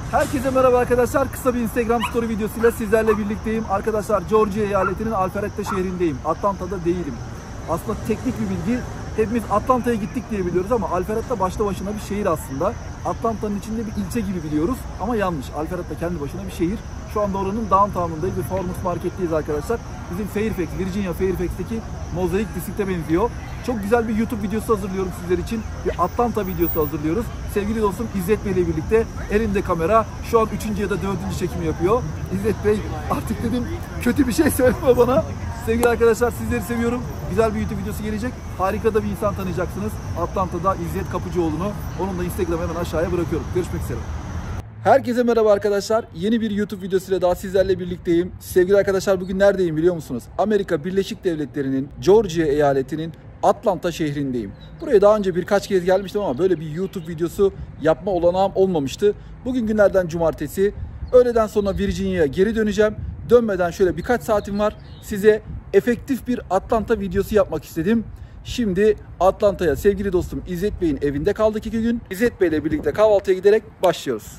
Herkese merhaba arkadaşlar. Kısa bir Instagram story videosuyla sizlerle birlikteyim. Arkadaşlar Georgia eyaletinin Alpharetta şehrindeyim. Atlanta'da değilim. Aslında teknik bir bilgi. Hepimiz Atlanta'ya gittik diye biliyoruz ama Alpharetta başlı başına bir şehir aslında. Atlanta'nın içinde bir ilçe gibi biliyoruz ama yanlış. Alpharetta kendi başına bir şehir. Şu anda oranın downtown'undayız ve Farmers Market'teyiz arkadaşlar. Bizim Fairfax, Virginia Fairfax'teki Mozaik District'e benziyor. Çok güzel bir YouTube videosu hazırlıyorum sizler için. Bir Atlanta videosu hazırlıyoruz. Sevgili dostum İzzet Bey ile birlikte elinde kamera. Şu an 3. ya da 4. çekimi yapıyor. İzzet Bey artık dedim kötü bir şey söyleme bana. Sevgili arkadaşlar sizleri seviyorum. Güzel bir YouTube videosu gelecek. Harika da bir insan tanıyacaksınız. Atlanta'da İzzet Kapıcıoğlu'nu. Onun da Instagram'ı hemen aşağıya bırakıyorum. Görüşmek üzere. Herkese merhaba arkadaşlar. Yeni bir YouTube videosuyla daha sizlerle birlikteyim. Sevgili arkadaşlar bugün neredeyim biliyor musunuz? Amerika Birleşik Devletleri'nin Georgia eyaletinin Atlanta şehrindeyim. Buraya daha önce birkaç kez gelmiştim ama böyle bir YouTube videosu yapma olanağım olmamıştı. Bugün günlerden cumartesi. Öğleden sonra Virginia'ya geri döneceğim. Dönmeden şöyle birkaç saatim var. Size efektif bir Atlanta videosu yapmak istedim. Şimdi Atlanta'ya sevgili dostum İzzet Bey'in evinde kaldık 2 gün. İzzet Bey ile birlikte kahvaltıya giderek başlıyoruz.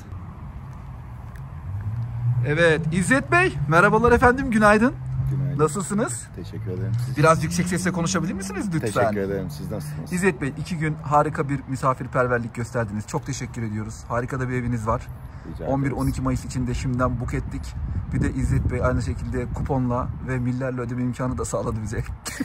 Evet İzzet Bey, merhabalar efendim, günaydın. Günaydın. Nasılsınız? Teşekkür ederim. Biraz yüksek sesle konuşabilir misiniz lütfen? Teşekkür ederim. Siz nasılsınız? İzzet Bey 2 gün harika bir misafirperverlik gösterdiniz. Çok teşekkür ediyoruz. Harika da bir eviniz var. 11-12 Mayıs için de şimdiden book ettik. Bir de İzzet Bey aynı şekilde kuponla ve millerle ödeme imkanı da sağladı bize.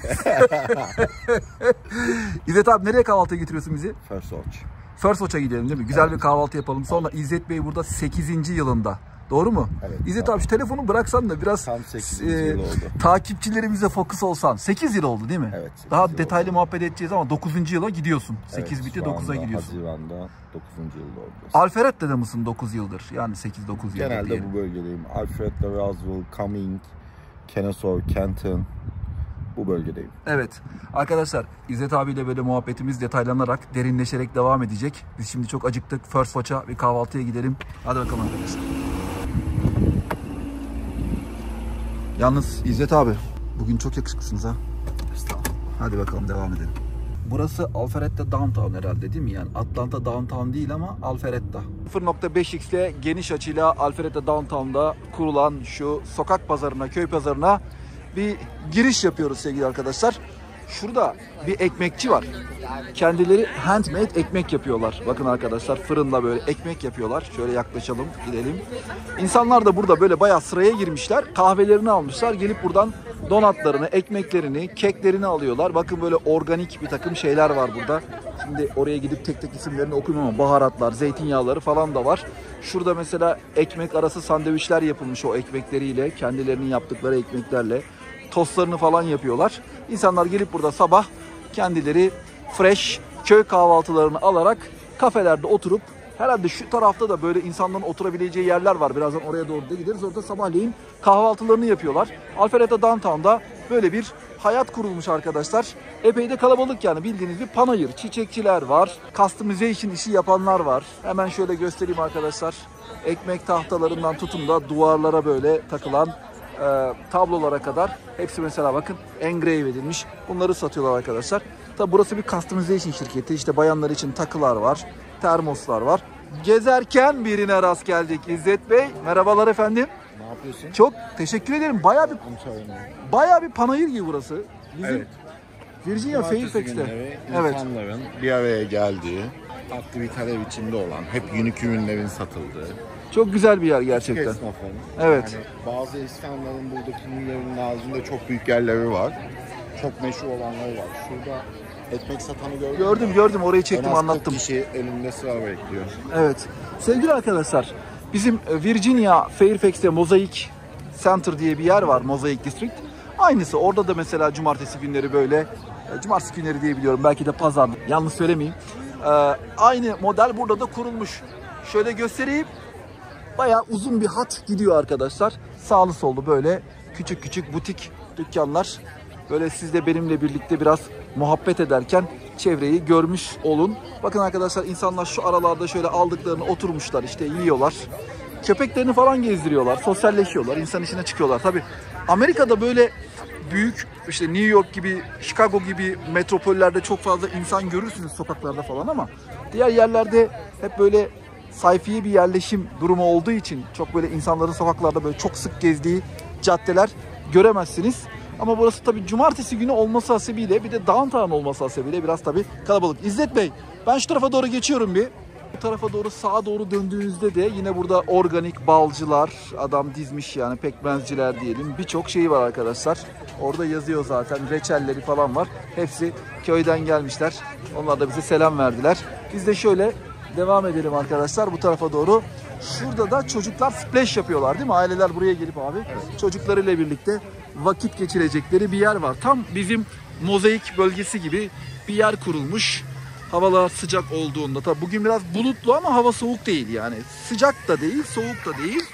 İzzet abi nereye kahvaltıya getiriyorsun bizi? First Watch. First Watch'a gidelim değil mi? Güzel bir kahvaltı yapalım. Sonra İzzet Bey burada 8. yılında. Doğru mu? Evet. İzzet abi şu telefonu bıraksan da biraz tam 8. yıl oldu. Takipçilerimize fokus olsan. 8 yıl oldu değil mi? Evet. Daha detaylı muhabbet edeceğiz ama 9. yıla gidiyorsun. 8 evet, bitti 9'a gidiyorsun. Haziran'da 9. yılda oldu. Alpharetta'da mısın 9 yıldır? Yani 8-9 yıldır genelde diyelim. bu bölgedeyim. Alpharetta, Roswell, Cumming, Kennesaw, Kenton. Bu bölgedeyim. Evet. Arkadaşlar İzzet abiyle böyle muhabbetimiz detaylanarak, derinleşerek devam edecek. Biz şimdi çok acıktık. First Watch'a bir kahvaltıya gidelim. Hadi bakalım arkadaşlar. Yalnız İzzet abi bugün çok yakışıklısınız ha. Hadi bakalım devam edelim. Burası Alpharetta Downtown herhalde değil mi? Yani Atlanta Downtown değil ama Alpharetta. 0.5x ile geniş açıyla Alpharetta Downtown'da kurulan şu sokak pazarına, köy pazarına bir giriş yapıyoruz sevgili arkadaşlar. Şurada bir ekmekçi var. Kendileri handmade ekmek yapıyorlar. Bakın arkadaşlar fırınla böyle ekmek yapıyorlar. Şöyle yaklaşalım, gidelim. İnsanlar da burada böyle bayağı sıraya girmişler. Kahvelerini almışlar. Gelip buradan donatlarını, ekmeklerini, keklerini alıyorlar. Bakın böyle organik bir takım şeyler var burada. Şimdi oraya gidip tek tek isimlerini okuyayım ama baharatlar, zeytinyağları falan da var. Şurada mesela ekmek arası sandviçler yapılmış o ekmekleriyle. Kendilerinin yaptıkları ekmeklerle. Tostlarını falan yapıyorlar. İnsanlar gelip burada sabah kendileri fresh köy kahvaltılarını alarak kafelerde oturup, herhalde şu tarafta da böyle insanların oturabileceği yerler var. Birazdan oraya doğru da gideriz. Orada sabahleyin kahvaltılarını yapıyorlar. Alpharetta Downtown'da böyle bir hayat kurulmuş arkadaşlar. Epey de kalabalık yani, bildiğiniz bir panayır. Çiçekçiler var. Customization işi yapanlar var. Hemen şöyle göstereyim arkadaşlar. Ekmek tahtalarından tutun da duvarlara böyle takılan tablolara kadar hepsi mesela bakın engrave edilmiş. Bunları satıyorlar arkadaşlar. Tabi burası bir customization şirketi. İşte bayanlar için takılar var, termoslar var. Gezerken birine rast geldik İzzet Bey. Merhabalar efendim. Ne yapıyorsun? Çok teşekkür ederim. Bayağı bir panayır gibi burası. Bizim evet. Virginia Fairfax'te. Evet. İnsanların bir araya geldiği, aktiviteler içinde olan, hep unique ürünlerin satıldığı. Çok güzel bir yer gerçekten. Evet. Yani bazı insanların buradaki ürünlerin ağzında çok büyük yerleri var. Çok meşhur olanları var. Şurada ekmek satanı gördüm. Orayı çektim, anlattım. 40 kişi elinde sıra bekliyor. Evet. Sevgili arkadaşlar, bizim Virginia Fairfax'te Mozaik Center diye bir yer var. Mozaik District. Aynısı. Orada da mesela cumartesi günleri böyle, cumartesi günleri diye biliyorum. Belki de pazar. Yanlış söylemeyeyim. Aynı model burada da kurulmuş. Şöyle göstereyim. Bayağı uzun bir hat gidiyor arkadaşlar. Sağlı sollu böyle küçük küçük butik dükkanlar. Böyle siz de benimle birlikte biraz muhabbet ederken çevreyi görmüş olun. Bakın arkadaşlar, insanlar şu aralarda şöyle aldıklarını oturmuşlar, işte yiyorlar. Köpeklerini falan gezdiriyorlar, sosyalleşiyorlar, insan içine çıkıyorlar. Tabii Amerika'da böyle büyük işte New York gibi, Chicago gibi metropollerde çok fazla insan görürsünüz sokaklarda falan ama diğer yerlerde hep böyle sayfiye bir yerleşim durumu olduğu için çok böyle insanların sokaklarda böyle çok sık gezdiği caddeler göremezsiniz. Ama burası tabii cumartesi günü olması hasebiyle, bir de downtown olması hasebiyle biraz tabii kalabalık. İzzet Bey, ben şu tarafa doğru geçiyorum bir. Bu tarafa doğru, sağa doğru döndüğünüzde de yine burada organik balcılar, adam dizmiş yani, pekmezciler diyelim. Birçok şeyi var arkadaşlar. Orada yazıyor zaten, reçelleri falan var. Hepsi köyden gelmişler. Onlar da bize selam verdiler. Biz de şöyle devam edelim arkadaşlar bu tarafa doğru. Şurada da çocuklar splash yapıyorlar değil mi? Aileler buraya gelip abi çocuklarıyla birlikte vakit geçirecekleri bir yer var. Tam bizim mozaik bölgesi gibi bir yer kurulmuş. Havalar sıcak olduğunda, tabi bugün biraz bulutlu ama hava soğuk değil yani. Sıcak da değil, soğuk da değil.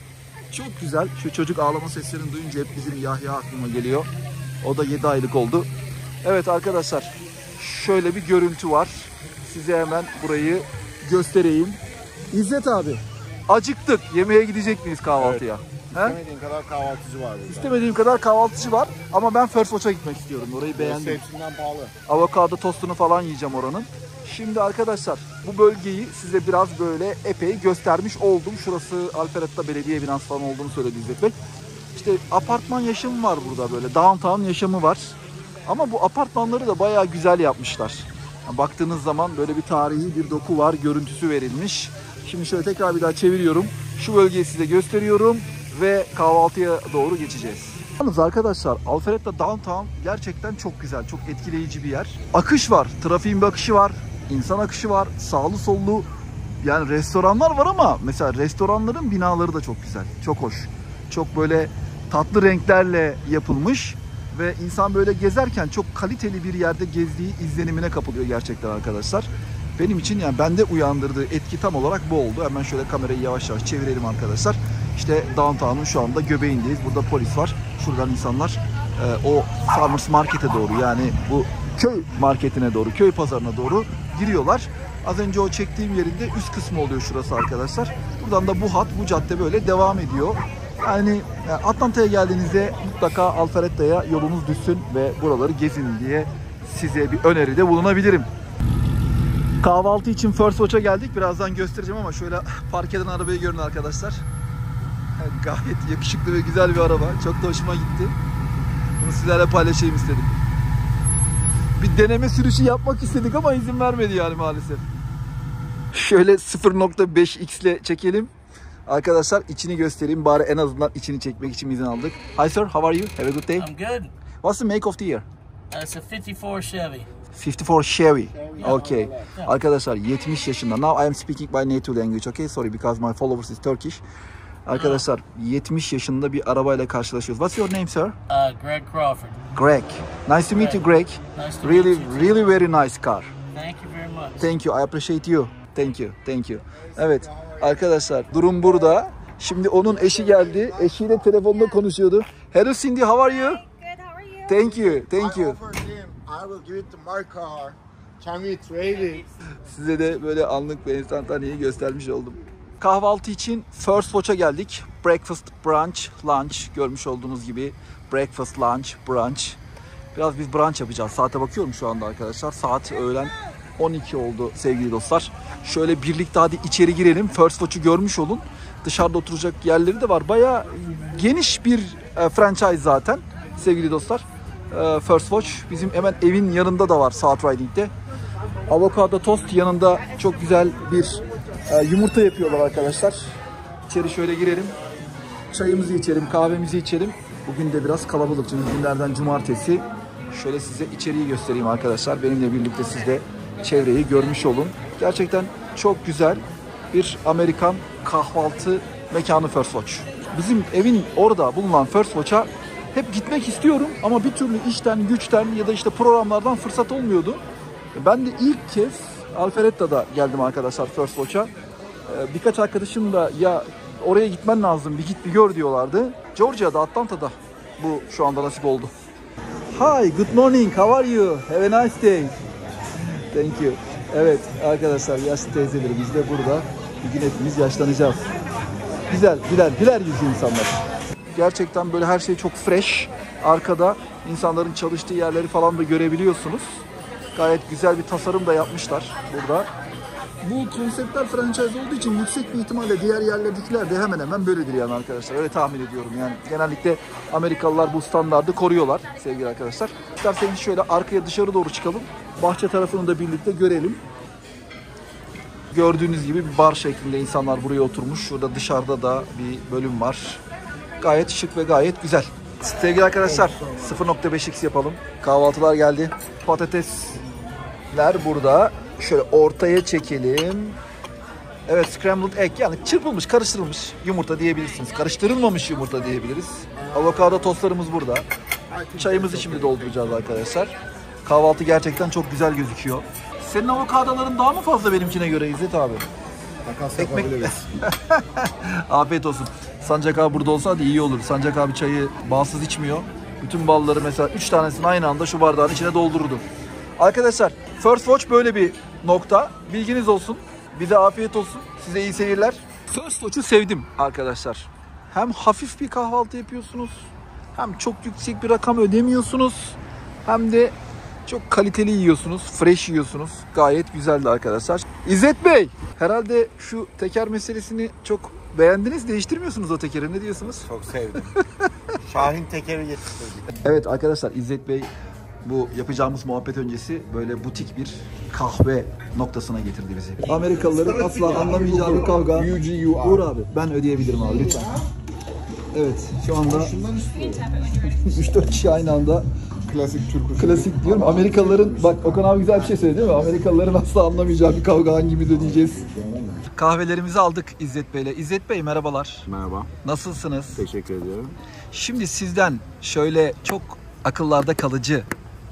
Çok güzel. Şu çocuk ağlama seslerini duyunca hep bizim Yahya aklıma geliyor. O da 7 aylık oldu. Evet arkadaşlar, şöyle bir görüntü var. Size hemen burayı göstereyim. İzzet abi, acıktık. Yemeğe gidecek miyiz kahvaltıya? Evet. İstemediğin kadar kahvaltıcı var burada. İstemediğim kadar kahvaltıcı var ama ben First Watch'a gitmek istiyorum. Orayı beğendim. Hepsinden pahalı. Avokado tostunu falan yiyeceğim oranın. Şimdi arkadaşlar, bu bölgeyi size biraz böyle epey göstermiş oldum. Şurası Alpharetta Belediye binası falan olduğunu söyledi İzzet Bey. İşte apartman yaşamı var burada, böyle downtown yaşamı var. Ama bu apartmanları da bayağı güzel yapmışlar. Baktığınız zaman böyle bir tarihi bir doku var, görüntüsü verilmiş. Şimdi şöyle tekrar bir daha çeviriyorum. Şu bölgeyi size gösteriyorum ve kahvaltıya doğru geçeceğiz. Yalnız arkadaşlar, Alpharetta Downtown gerçekten çok güzel, çok etkileyici bir yer. Akış var, trafiğin bir akışı var, insan akışı var, sağlı sollu yani restoranlar var ama mesela restoranların binaları da çok güzel, çok hoş. Çok böyle tatlı renklerle yapılmış ve insan böyle gezerken çok kaliteli bir yerde gezdiği izlenimine kapılıyor gerçekten arkadaşlar. Benim için yani bende uyandırdığı etki tam olarak bu oldu. Hemen şöyle kamerayı yavaş yavaş çevirelim arkadaşlar. İşte downtown'un şu anda göbeğindeyiz. Burada polis var. Şuradan insanlar o Farmers Market'e doğru, yani bu köy marketine doğru, köy pazarına doğru giriyorlar. Az önce o çektiğim yerinde üst kısmı oluyor şurası arkadaşlar. Buradan da bu hat, bu cadde böyle devam ediyor. Yani Atlanta'ya geldiğinizde mutlaka Alpharetta'ya yolunuz düşsün ve buraları gezin diye size bir öneride bulunabilirim. Kahvaltı için First Watch'a geldik. Birazdan göstereceğim ama şöyle park eden arabayı görün arkadaşlar. Gayet yakışıklı ve güzel bir araba. Çok da hoşuma gitti. Bunu sizlerle paylaşayım istedim. Bir deneme sürüşü yapmak istedik ama izin vermedi yani maalesef. Şöyle 0.5x ile çekelim. Arkadaşlar içini göstereyim. Bari en azından içini çekmek için izin aldık. Hi sir, how are you? Have a good day. I'm good. What's the make of the year? It's a 54 Chevy. 54 Chevy. Okay. Yeah. Arkadaşlar 70 yaşında. Now I am speaking my native language. Okay, sorry because my followers is Turkish. Arkadaşlar 70 yaşında bir arabayla karşılaşıyoruz. What's your name, sir? Greg Crawford. Greg. Nice to meet you, Greg. Nice to Really, meet you too. really very nice car. Thank you very much. Thank you. I appreciate you. Thank you. Thank you. Evet arkadaşlar, durum burada. Şimdi onun eşi geldi. Eşiyle telefonda konuşuyordu. Hello Cindy, how are you? Good, how are you? Thank you. Thank you. I will give it to my car. Can we trade it? Size de böyle anlık ve enstantaneyi göstermiş oldum. Kahvaltı için First Watch'a geldik. Breakfast, brunch, lunch. Görmüş olduğunuz gibi breakfast, lunch, brunch. Biraz biz brunch yapacağız. Saate bakıyorum şu anda arkadaşlar. Saat öğlen 12 oldu sevgili dostlar. Şöyle birlikte hadi içeri girelim. First Watch'u görmüş olun. Dışarıda oturacak yerleri de var. Bayağı geniş bir franchise zaten sevgili dostlar. First Watch bizim hemen evin yanında da var, South Riding'de. Avokado tost yanında çok güzel bir yumurta yapıyorlar arkadaşlar. İçeri şöyle girelim. Çayımızı içelim, kahvemizi içelim. Bugün de biraz kalabalık çünkü günlerden cumartesi. Şöyle size içeriği göstereyim arkadaşlar. Benimle birlikte siz de çevreyi görmüş olun. Gerçekten çok güzel bir Amerikan kahvaltı mekanı First Watch. Bizim evin orada bulunan First Watch'a hep gitmek istiyorum ama bir türlü işten, güçten ya da işte programlardan fırsat olmuyordu. Ben de ilk kez Alpharetta'da geldim arkadaşlar First Watch'a. Birkaç arkadaşım da ya oraya gitmen lazım, bir git bir gör diyorlardı. Georgia'da, Atlanta'da bu şu anda nasip oldu. Hi, good morning, how are you? Have a nice day. Thank you. Evet arkadaşlar, yaşlı teyzelerimiz de burada. Bir gün hepimiz yaşlanacağız. Güzel, güler yüzlü insanlar. Gerçekten böyle her şey çok fresh. Arkada insanların çalıştığı yerleri falan da görebiliyorsunuz. Gayet güzel bir tasarım da yapmışlar burada. Bu konseptler franchise olduğu için yüksek bir ihtimalle diğer yerlerdekiler de hemen hemen böyledir yani arkadaşlar. Öyle tahmin ediyorum yani. Genellikle Amerikalılar bu standardı koruyorlar sevgili arkadaşlar. İsterseniz şöyle arkaya dışarı doğru çıkalım. Bahçe tarafını da birlikte görelim. Gördüğünüz gibi bir bar şeklinde insanlar buraya oturmuş. Şurada dışarıda da bir bölüm var. Gayet şık ve gayet güzel. Sevgili arkadaşlar 0.5x yapalım. Kahvaltılar geldi. Patatesler burada. Şöyle ortaya çekelim. Evet, scrambled egg yani çırpılmış, karıştırılmış yumurta diyebilirsiniz. Karıştırılmamış yumurta diyebiliriz. Avokado tostlarımız burada. Çayımızı şimdi dolduracağız arkadaşlar. Kahvaltı gerçekten çok güzel gözüküyor. Senin avokadoların daha mı fazla benimkine göre İzzet abi? Takas Ekmek. yapabiliriz. Afiyet olsun. Sancak abi burada olsaydı iyi olur. Sancak abi çayı balsız içmiyor. Bütün balları mesela 3 tanesini aynı anda şu bardağın içine doldururdu. Arkadaşlar First Watch böyle bir nokta. Bilginiz olsun. Bize afiyet olsun. Size iyi seyirler. First Watch'u sevdim arkadaşlar. Hem hafif bir kahvaltı yapıyorsunuz. Hem çok yüksek bir rakam ödemiyorsunuz. Hem de çok kaliteli yiyorsunuz. Fresh yiyorsunuz. Gayet güzeldi arkadaşlar. İzzet Bey, herhalde şu teker meselesini çok beğendiniz. Değiştirmiyorsunuz o tekeri. Ne diyorsunuz? Çok sevdim. Şahin tekeri getirdik. Evet arkadaşlar, İzzet Bey bu yapacağımız muhabbet öncesi böyle butik bir kahve noktasına getirdi bizi. Amerikalıların asla anlamayacağı bir kavga. Uğur abi, ben ödeyebilirim abi lütfen. Evet, şu anda 3-4 kişi aynı anda Klasik Türk usulü. klasik diyorum. Amerikalıların, bak Okan abi güzel bir şey söyledi değil mi? Amerikalıların asla anlamayacağı bir kavga, hangimiz ödeyeceğiz? Kahvelerimizi aldık İzzet Bey'le. İzzet Bey merhabalar. Merhaba. Nasılsınız? Teşekkür ediyorum. Şimdi sizden şöyle çok akıllarda kalıcı,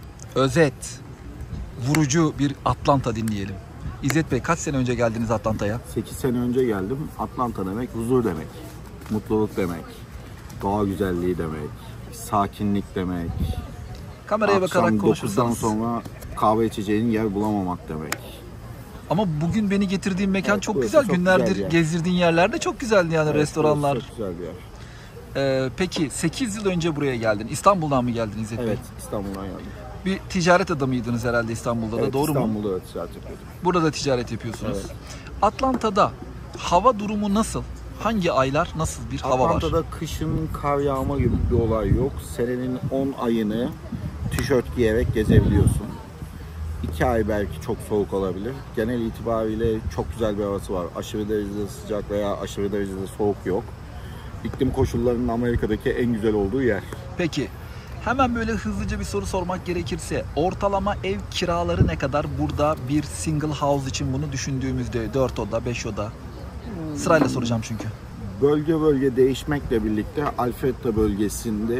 özet, vurucu bir Atlanta dinleyelim. İzzet Bey, kaç sene önce geldiniz Atlanta'ya? 8 sene önce geldim. Atlanta demek huzur demek, mutluluk demek, doğa güzelliği demek, sakinlik demek. Kameraya bakarak Akşam 9'dan konuşursanız. sonra kahve içeceğin yer bulamamak demek. Ama bugün beni getirdiğin mekan Evet, çok burası güzel. çok Günlerdir güzel yer. gezdirdiğin yerler de çok güzeldi yani, Evet, restoranlar. burası Çok güzel bir yer. Peki 8 yıl önce buraya geldin. İstanbul'dan mı geldin İzzet Bey? Evet, İstanbul'dan geldim. Bir ticaret adamıydınız herhalde İstanbul'da da, Evet, doğru mu? İstanbul'da da ticaret yapıyordum. Burada da ticaret yapıyorsunuz. Evet. Atlanta'da hava durumu nasıl? Hangi aylar nasıl bir hava var? Atlanta'da kışın kar yağma gibi bir olay yok. Senenin 10 ayını tişört giyerek gezebiliyorsun. 2 ay belki çok soğuk olabilir. Genel itibariyle çok güzel bir havası var. Aşırı derecede sıcak veya aşırı derecede soğuk yok. İklim koşullarının Amerika'daki en güzel olduğu yer. Peki hemen böyle hızlıca bir soru sormak gerekirse, ortalama ev kiraları ne kadar burada bir single house için, bunu düşündüğümüzde 4 oda 5 oda? Sırayla soracağım çünkü. Bölge bölge değişmekle birlikte Alpharetta bölgesinde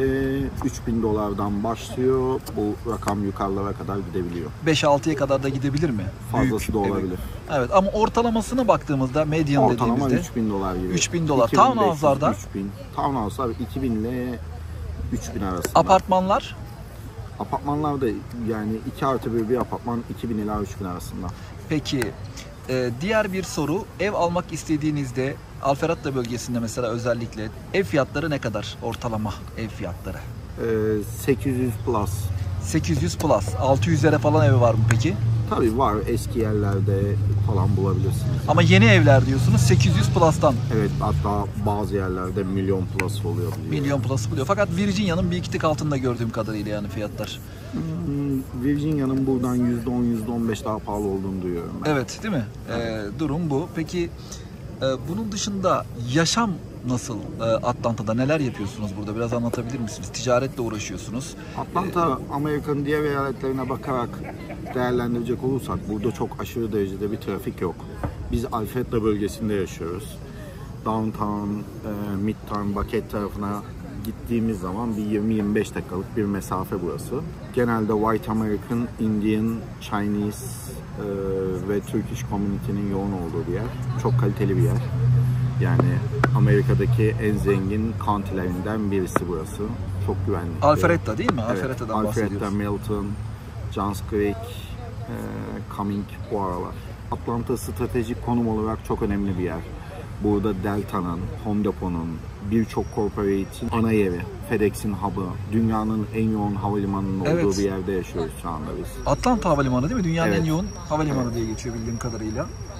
$3.000 başlıyor. Bu rakam yukarılara kadar gidebiliyor. 5-6'ya kadar da gidebilir mi? Fazlası da Büyük, olabilir. Evet, ama ortalamasına baktığımızda median Ortalama dediğimizde $3.000 gibi. $3.000. 2500, Townhouse'larda? 3000. Townhouse'lar 2000 ile 3000 arasında. apartmanlar Apartmanlar da yani 2+1 bir apartman 2000 ila 3000 arasında. peki diğer bir soru, ev almak istediğinizde Alpharetta bölgesinde mesela özellikle ev fiyatları ne kadar, ortalama ev fiyatları? 800 plus. 800 plus, 600'lere falan evi var mı peki? Tabii var, eski yerlerde falan bulabilirsiniz. Ama yeni evler diyorsunuz 800 plus'tan Evet, hatta bazı yerlerde milyon plus oluyor. milyon plus buluyor. Fakat Virginia'nın bir iki tık altında gördüğüm kadarıyla yani fiyatlar. Virginia'nın buradan %10, %15 daha pahalı olduğunu duyuyorum ben. Evet, değil mi? Durum bu. Peki bunun dışında yaşam nasıl Atlanta'da? Neler yapıyorsunuz burada? Biraz anlatabilir misiniz? Ticaretle uğraşıyorsunuz. Atlanta, Amerika'nın diğer eyaletlerine bakarak değerlendirecek olursak burada çok aşırı derecede bir trafik yok. Biz Alpharetta bölgesinde yaşıyoruz. Downtown, Midtown, Buckhead tarafına gittiğimiz zaman bir 20-25 dakikalık bir mesafe burası. Genelde White American, Indian, Chinese ve Turkish community'nin yoğun olduğu bir yer. Çok kaliteli bir yer. Yani Amerika'daki en zengin countilerinden birisi burası. Çok güvenli. Alpharetta değil mi? Evet, Alpharetta'dan bahsediyoruz. Alpharetta, Milton, Johns Creek, Cumming bu aralar. Atlanta stratejik konum olarak çok önemli bir yer. Burada Delta'nın, Home Depot'un, birçok corporate'in ana yeri, FedEx'in hub'ı, dünyanın en yoğun havalimanının olduğu Evet. bir yerde yaşıyoruz şu anda biz. Atlanta Havalimanı değil mi? Dünyanın Evet. en yoğun havalimanı diye geçiyor bildiğim kadarıyla.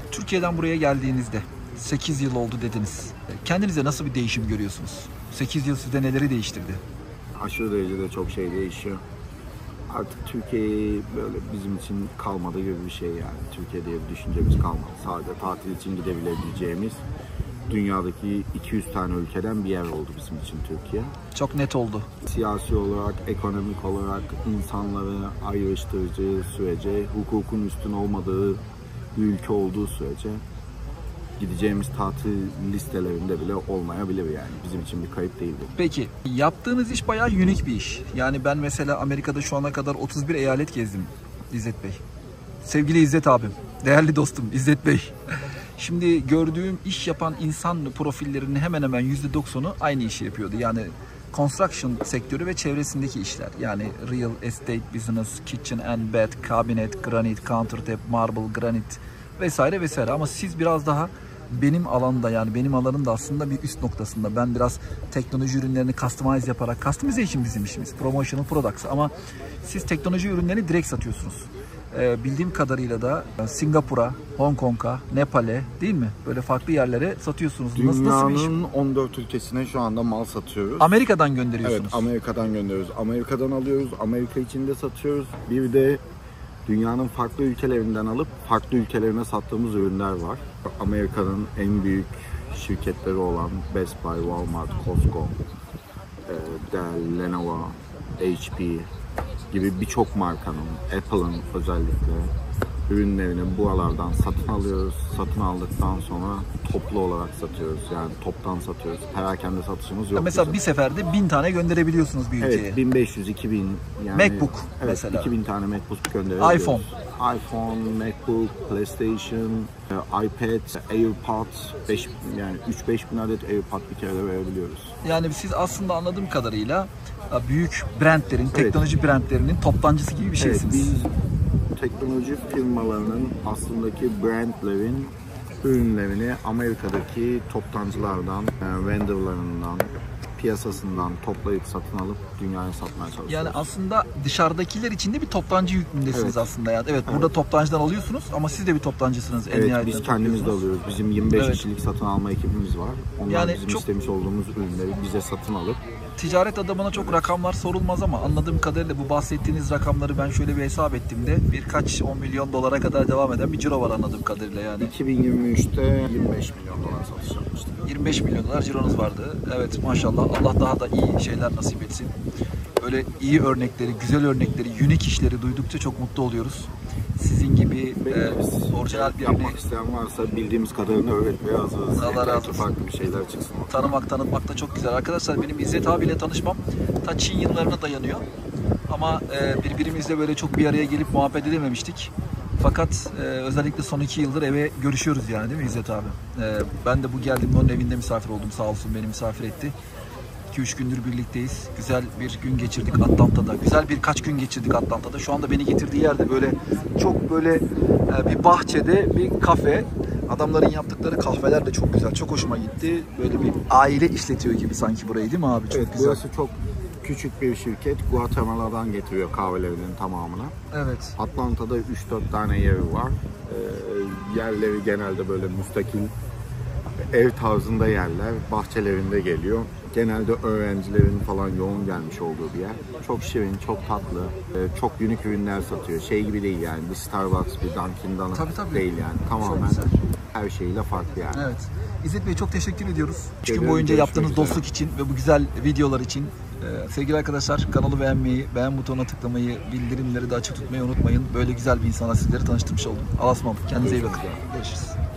Türkiye'den buraya geldiğinizde 8 yıl oldu dediniz. Kendinize nasıl bir değişim görüyorsunuz? 8 yıl sizde neleri değiştirdi? Aşırı derecede çok şey değişiyor. Artık Türkiye böyle bizim için kalmadı gibi bir şey yani. Türkiye diye bir düşüncemiz kalmadı. Sadece tatil için gidebileceğimiz dünyadaki 200 tane ülkeden bir yer oldu bizim için Türkiye. Çok net oldu. Siyasi olarak, ekonomik olarak insanları ayrıştırıcı sürece, hukukun üstün olmadığı bir ülke olduğu sürece gideceğimiz tatil listelerinde bile olmayabilir yani. Bizim için bir kayıp değil bu. Peki, yaptığınız iş bayağı unik bir iş. Yani ben mesela Amerika'da şu ana kadar 31 eyalet gezdim İzzet Bey. Sevgili İzzet abim, değerli dostum İzzet Bey. Şimdi gördüğüm iş yapan insan profillerinin hemen hemen %90'u aynı işi yapıyordu. Yani construction sektörü ve çevresindeki işler. Yani real estate business, kitchen and bed, cabinet, granite, countertop, marble, granite vesaire vesaire. Ama siz biraz daha benim alanda, yani benim alanım da aslında bir üst noktasında. Ben biraz teknoloji ürünlerini customize yaparak, customization bizim işimiz, promotional products, ama siz teknoloji ürünlerini direkt satıyorsunuz. Bildiğim kadarıyla da Singapur'a, Hong Kong'a, Nepal'e, değil mi? Böyle farklı yerlere satıyorsunuz. Nasıl bir iş? Dünyanın 14 ülkesine şu anda mal satıyoruz. Amerika'dan gönderiyorsunuz. Evet, Amerika'dan gönderiyoruz. Amerika'dan alıyoruz, Amerika içinde satıyoruz. Bir de dünyanın farklı ülkelerinden alıp farklı ülkelerine sattığımız ürünler var. Amerika'nın en büyük şirketleri olan Best Buy, Walmart, Costco, Dell, Lenovo, HP gibi birçok markanın, Apple'ın özellikle ürünlerini buralardan satın alıyoruz. Satın aldıktan sonra toplu olarak satıyoruz. Yani toptan satıyoruz. Perakende satışımız yok. Mesela bizim. bir seferde 1000 tane gönderebiliyorsunuz bir ülkeye. Evet, 1500, 2000 yani. MacBook evet, mesela. 2000 tane MacBook gönderebiliyoruz. iPhone, MacBook, PlayStation, iPad, AirPods, 3-5 bin adet AirPod bir kere de verebiliyoruz. Yani siz aslında anladığım kadarıyla büyük brandlerin, teknoloji brandlerinin toptancısı gibi bir şeysiniz. Evet, biz teknoloji firmalarının aslındaki brandlerin ürünlerini Amerika'daki toptancılardan, vendorlarından, piyasasından toplayıp satın alıp dünyaya satmaya çalışıyoruz. Yani aslında dışarıdakiler için de bir toptancı hükmündesiniz Evet. aslında. Yani evet, burada toptancıdan alıyorsunuz ama siz de bir toptancısınız. Evet, biz kendimiz de alıyoruz. Bizim 25 Evet. kişilik satın alma ekibimiz var. Onlar Yani bizim çok- istemiş olduğumuz ürünleri bize satın alıp Ticaret adamına çok rakamlar sorulmaz ama anladığım kadarıyla bu bahsettiğiniz rakamları ben şöyle bir hesap ettiğimde birkaç 10 milyon dolara kadar devam eden bir ciro var anladığım kadarıyla yani. 2023'te 25 milyon dolar satış yapmıştık. 25 milyon dolar cironuz vardı. Evet, maşallah, Allah daha da iyi şeyler nasip etsin. Böyle iyi örnekleri, güzel örnekleri, unik işleri duydukça çok mutlu oluyoruz. Sizin gibi orijinal birini yapmak isteyen varsa bildiğimiz kadarını öğretmeye hazırız. Allah razı olsun. Farklı bir şeyler çıksın. tanımak, tanıtmak da çok güzel. Arkadaşlar benim İzzet abiyle tanışmam ta Çin yıllarına dayanıyor. Ama birbirimizle böyle çok bir araya gelip muhabbet edememiştik. Fakat özellikle son 2 yıldır eve görüşüyoruz yani, değil mi İzzet abi? Ben de bu geldiğimde onun evinde misafir oldum, sağ olsun beni misafir etti. 2-3 gündür birlikteyiz. Güzel bir gün geçirdik Atlanta'da. Güzel birkaç gün geçirdik Atlanta'da. Şu anda beni getirdiği yerde böyle çok böyle bir bahçede bir kafe. Adamların yaptıkları kahveler de çok güzel. Çok hoşuma gitti. Böyle bir aile işletiyor gibi sanki burayı, değil mi abi? Çok Evet, güzel. burası çok küçük bir şirket. Guatemala'dan getiriyor kahvelerinin tamamını. Evet. Atlanta'da 3-4 tane yeri var. Yerleri genelde böyle müstakil ev tarzında yerler. Bahçelerinde geliyor. Genelde öğrencilerin falan yoğun gelmiş olduğu bir yer. Çok şirin, çok tatlı, çok unik ürünler satıyor. Şey gibi değil yani, bir Starbucks, bir Dunkin' Donuts Tabii. değil yani. Tamamen güzel. her şeyiyle farklı yani. Evet. İzzet Bey çok teşekkür ediyoruz. 3 gün Görüşmek boyunca yaptığınız üzere. dostluk için ve bu güzel videolar için. Sevgili arkadaşlar, kanalı beğenmeyi, beğen butonuna tıklamayı, bildirimleri de açık tutmayı unutmayın. Böyle güzel bir insana sizleri tanıştırmış oldum. Allah'a ısmarladık. Kendinize iyi bakın. Görüşürüz.